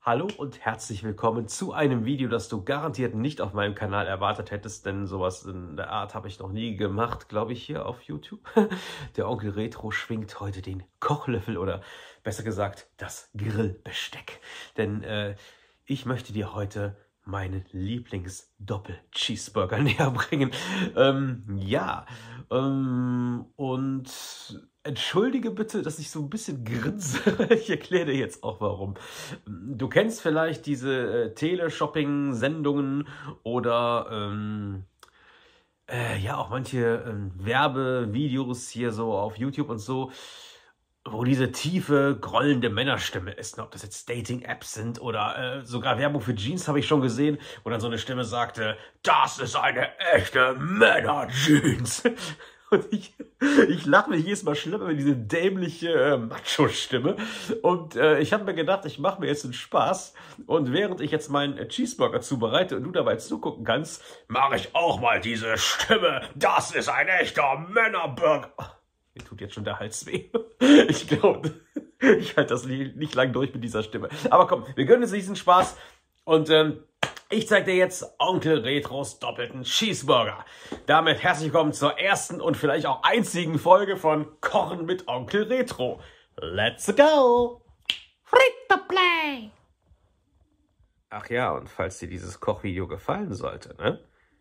Hallo und herzlich willkommen zu einem Video, das du garantiert nicht auf meinem Kanal erwartet hättest, denn sowas in der Art habe ich noch nie gemacht, glaube ich, hier auf YouTube. Der Onkel Retro schwingt heute den Kochlöffel oder besser gesagt das Grillbesteck, denn ich möchte dir heute meinen Lieblings-Doppel-Cheeseburger näher bringen. Und entschuldige bitte, dass ich so ein bisschen grinse. Ich erkläre dir jetzt auch warum. Du kennst vielleicht diese Teleshopping-Sendungen oder ja auch manche Werbevideos hier so auf YouTube und so, wo diese tiefe, grollende Männerstimme ist. Ob das jetzt Dating-Apps sind oder sogar Werbung für Jeans habe ich schon gesehen, wo dann so eine Stimme sagte, das ist eine echte Männer-Jeans. Und ich lache mich jedes Mal schlimm über diese dämliche Macho-Stimme. Und ich habe mir gedacht, ich mache mir jetzt einen Spaß. Und während ich jetzt meinen Cheeseburger zubereite und du dabei zugucken kannst, mache ich auch mal diese Stimme. Das ist ein echter Männerburger. Mir tut jetzt schon der Hals weh. Ich glaube, ich halte das nicht lang durch mit dieser Stimme. Aber komm, wir gönnen uns diesen Spaß. Und ich zeige dir jetzt Onkel Retros doppelten Cheeseburger. Damit herzlich willkommen zur ersten und vielleicht auch einzigen Folge von Kochen mit Onkel Retro. Let's go! Frito-Play! Ach ja, und falls dir dieses Kochvideo gefallen sollte, ne?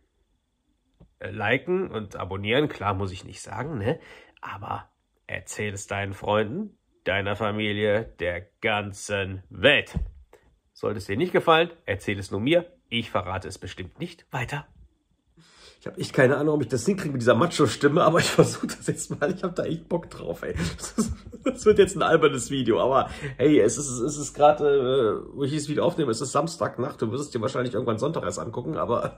Liken und abonnieren, klar muss ich nicht sagen, ne? Aber erzähl es deinen Freunden, deiner Familie, der ganzen Welt. Sollte es dir nicht gefallen, erzähl es nur mir. Ich verrate es bestimmt nicht weiter. Ich habe echt keine Ahnung, ob ich das hinkriege mit dieser Macho-Stimme, aber ich versuche das jetzt mal. Ich habe da echt Bock drauf, ey. Das wird jetzt ein albernes Video, aber hey, es ist gerade, wo ich dieses Video aufnehme, es ist Samstagnacht. Du wirst es dir wahrscheinlich irgendwann Sonntag erst angucken, aber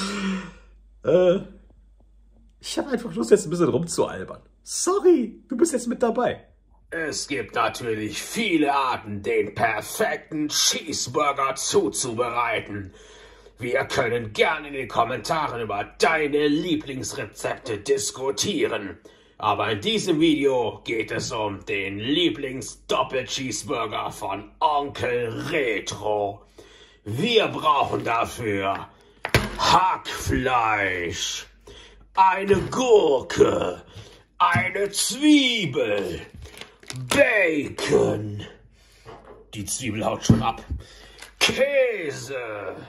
ich habe einfach Lust, jetzt ein bisschen rumzualbern. Sorry, du bist jetzt mit dabei. Es gibt natürlich viele Arten, den perfekten Cheeseburger zuzubereiten. Wir können gerne in den Kommentaren über deine Lieblingsrezepte diskutieren. Aber in diesem Video geht es um den Lieblings-Doppel-Cheeseburger von Onkel Retro. Wir brauchen dafür Hackfleisch, eine Gurke, eine Zwiebel, Bacon. Die Zwiebel haut schon ab. Käse,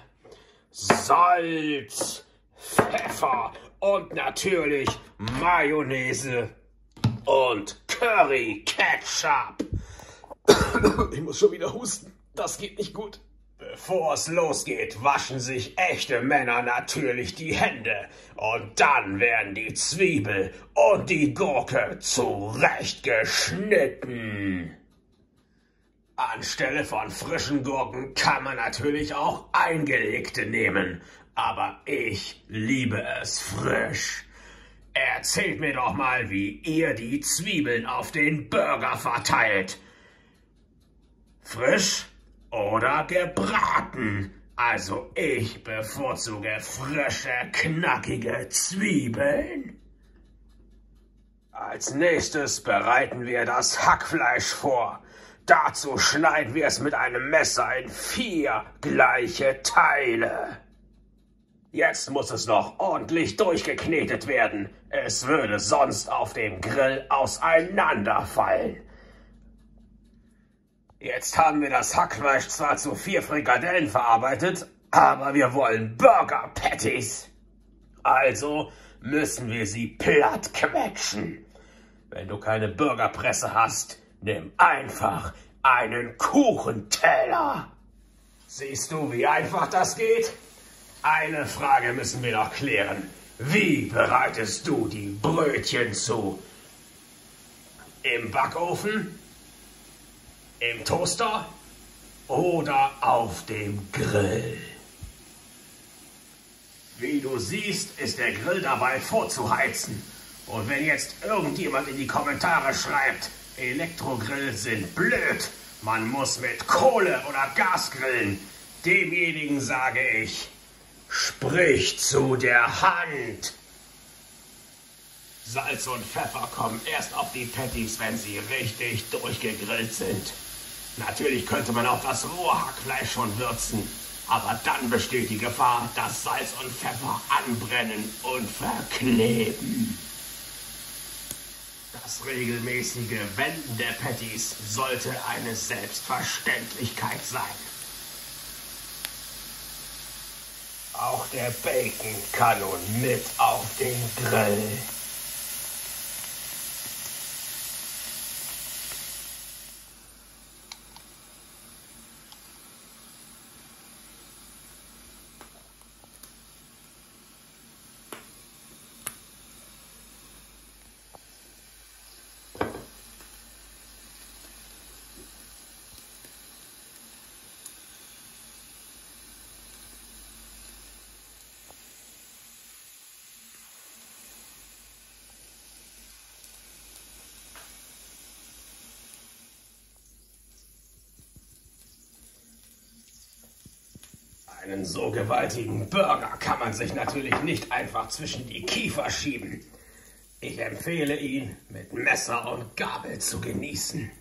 Salz, Pfeffer und natürlich Mayonnaise und Curry Ketchup. Ich muss schon wieder husten. Das geht nicht gut. Bevor es losgeht, waschen sich echte Männer natürlich die Hände. Und dann werden die Zwiebel und die Gurke zurechtgeschnitten. Anstelle von frischen Gurken kann man natürlich auch eingelegte nehmen. Aber ich liebe es frisch. Erzählt mir doch mal, wie ihr die Zwiebeln auf den Burger verteilt. Frisch oder gebraten? Also ich bevorzuge frische, knackige Zwiebeln. Als nächstes bereiten wir das Hackfleisch vor. Dazu schneiden wir es mit einem Messer in 4 gleiche Teile. Jetzt muss es noch ordentlich durchgeknetet werden. Es würde sonst auf dem Grill auseinanderfallen. Jetzt haben wir das Hackfleisch zwar zu 4 Frikadellen verarbeitet, aber wir wollen Burger Patties. Also müssen wir sie platt quetschen. Wenn du keine Burgerpresse hast, nimm einfach einen Kuchenteller. Siehst du, wie einfach das geht? Eine Frage müssen wir noch klären. Wie bereitest du die Brötchen zu? Im Backofen? Im Toaster oder auf dem Grill? Wie du siehst, ist der Grill dabei vorzuheizen. Und wenn jetzt irgendjemand in die Kommentare schreibt, Elektrogrills sind blöd, man muss mit Kohle oder Gas grillen, demjenigen sage ich, sprich zu der Hand. Salz und Pfeffer kommen erst auf die Patties, wenn sie richtig durchgegrillt sind. Natürlich könnte man auch das rohe Hackfleisch schon würzen, aber dann besteht die Gefahr, dass Salz und Pfeffer anbrennen und verkleben. Das regelmäßige Wenden der Patties sollte eine Selbstverständlichkeit sein. Auch der Bacon kann nun mit auf den Grill. Einen so gewaltigen Burger kann man sich natürlich nicht einfach zwischen die Kiefer schieben. Ich empfehle ihn mit Messer und Gabel zu genießen.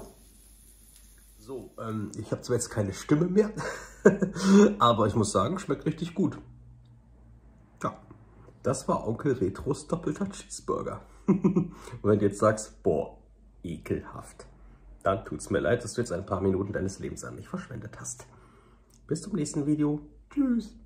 So, ich habe zwar jetzt keine Stimme mehr, aber ich muss sagen, schmeckt richtig gut. Ja, das war Onkel Retros doppelter Cheeseburger. Und wenn du jetzt sagst, boah, ekelhaft, dann tut's mir leid, dass du jetzt ein paar Minuten deines Lebens an mich verschwendet hast. Bis zum nächsten Video. Tschüss.